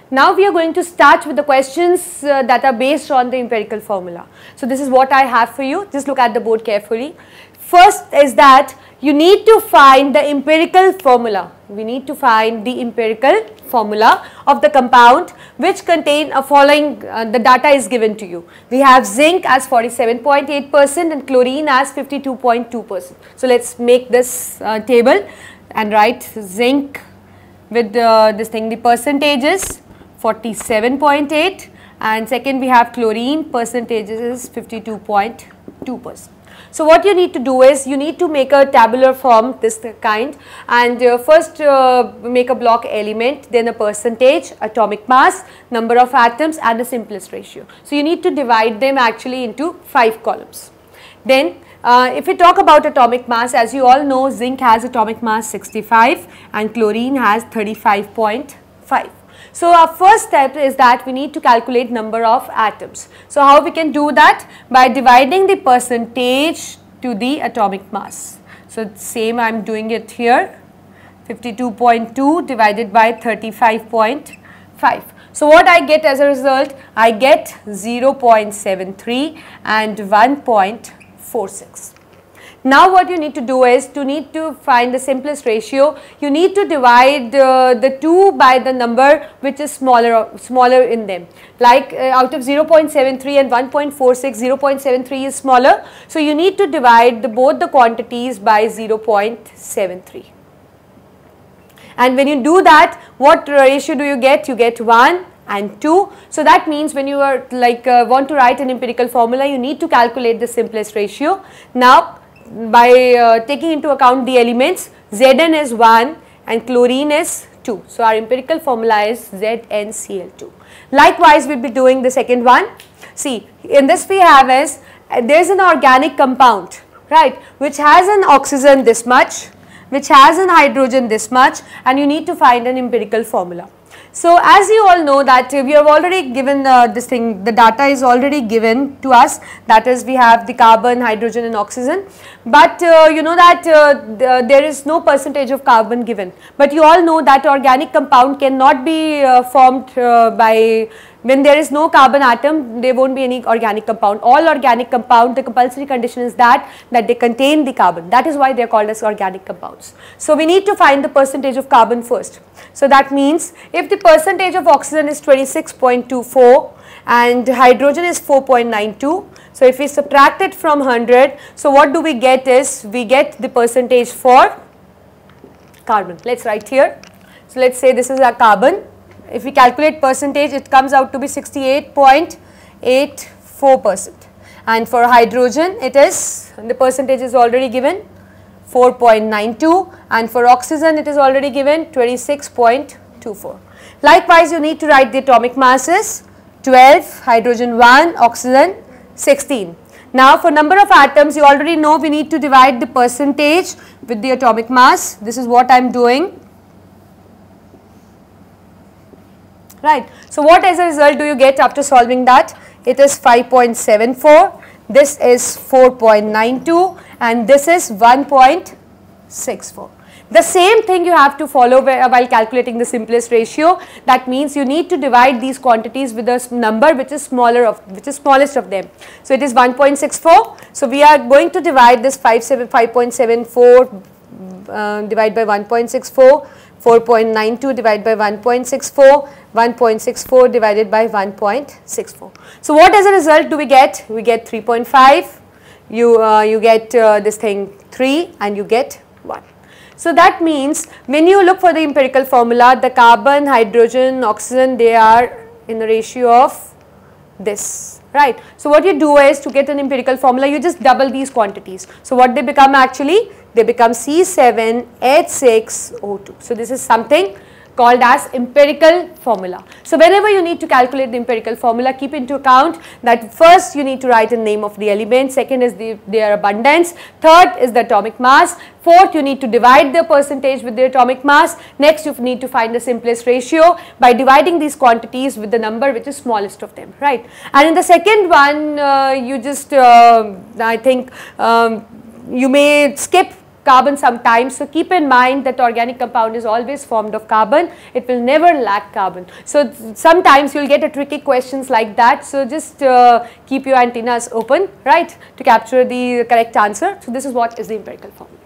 Now we are going to start with the questions that are based on the empirical formula. So this is what I have for you. Just look at the board carefully. First is that you need to find the empirical formula. We need to find the empirical formula of the compound which contain a following, the data is given to you. We have zinc as 47.8% and chlorine as 52.2%. So let's make this table and write zinc with the percentages 47.8, and second we have chlorine, percentages is 52.2%. So what you need to do is you need to make a tabular form this kind, and first make a block element, then a percentage, atomic mass, number of atoms and the simplest ratio. So you need to divide them actually into 5 columns. Then if we talk about atomic mass, as you all know, zinc has atomic mass 65 and chlorine has 35.5. So our first step is that we need to calculate number of atoms. So how we can do that? By dividing the percentage to the atomic mass. So same I am doing it here, 52.2 divided by 35.5. So what I get as a result? I get 0.73 and 1.46. Now what you need to do is to find the simplest ratio. You need to divide the 2 by the number which is smaller in them. Like out of 0.73 and 1.46, 0.73 is smaller. So you need to divide both the quantities by 0.73. And when you do that, what ratio do you get? You get 1 and 2. So that means when you are want to write an empirical formula, you need to calculate the simplest ratio. Now by taking into account the elements, Zn is 1 and chlorine is 2. So our empirical formula is ZnCl2. Likewise we will be doing the second one. See, in this we have is there is an organic compound, right, which has an oxygen this much, which has an hydrogen this much, and you need to find an empirical formula. So as you all know that we have already given this thing, the data is already given to us, that is we have the carbon, hydrogen and oxygen, but you know that there is no percentage of carbon given, but you all know that organic compound cannot be formed by, when there is no carbon atom, there won't be any organic compound. All organic compound, the compulsory condition is that they contain the carbon. That is why they are called as organic compounds. So we need to find the percentage of carbon first. So that means if the percentage of oxygen is 26.24 and hydrogen is 4.92, so if we subtract it from 100, so what do we get is, we get the percentage for carbon. Let's write here. So let's say this is a carbon. If we calculate percentage, it comes out to be 68.84%, and for hydrogen it is, the percentage is already given 4.92, and for oxygen it is already given 26.24. Likewise you need to write the atomic masses, 12, hydrogen 1, oxygen 16. Now for number of atoms, you already know we need to divide the percentage with the atomic mass. This is what I am doing. Right. So what as a result do you get after solving that? It is 5.74, this is 4.92 and this is 1.64. The same thing you have to follow while calculating the simplest ratio. That means you need to divide these quantities with a number which is smallest of them. So it is 1.64. So we are going to divide this 5.74 divide by 1.64. 4.92 divided by 1.64, 1.64 divided by 1.64. So what as a result do we get? We get 3.5, you get this thing 3 and you get 1. So that means when you look for the empirical formula, the carbon, hydrogen, oxygen, they are in the ratio of this, right. So what you do is, to get an empirical formula, you just double these quantities. So what they become actually? They become C7H6O2. So this is something called as empirical formula. So whenever you need to calculate the empirical formula, keep into account that first you need to write the name of the element, second is their abundance, third is the atomic mass, fourth you need to divide the percentage with the atomic mass, next you need to find the simplest ratio by dividing these quantities with the number which is smallest of them, right. And in the second one you just I think you may skip carbon sometimes. So keep in mind that organic compound is always formed of carbon. It will never lack carbon. So sometimes you will get a tricky questions like that. So just keep your antennas open, right, to capture the correct answer. So this is what is the empirical formula.